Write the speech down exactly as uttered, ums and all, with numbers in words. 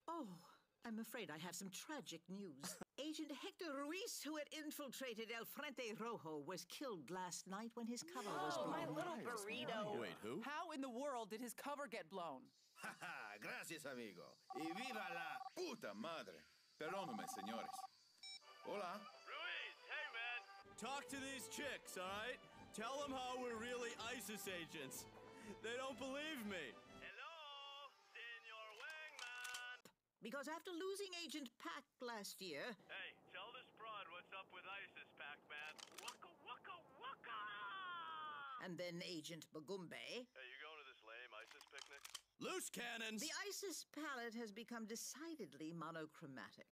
Oh, I'm afraid I have some tragic news. Agent Hector Ruiz, who had infiltrated El Frente Rojo, was killed last night when his cover was Oh, blown. my little burrito. Wait, who? How in the world did his cover get blown? Haha, gracias, amigo. Y viva la puta madre. Perdóname, señores. Hola. Ruiz, hey, man. Talk to these chicks, all right? Tell them how we're really ISIS agents. They don't believe me. Hello, Senor Wangman. Because after losing Agent Pac last year... Hey, tell this broad what's up with ISIS, Pac-Man. Waka, waka, waka! and then Agent Bagumbe... Hey, you going to this lame ISIS picnic? Loose cannons! The ISIS palette has become decidedly monochromatic.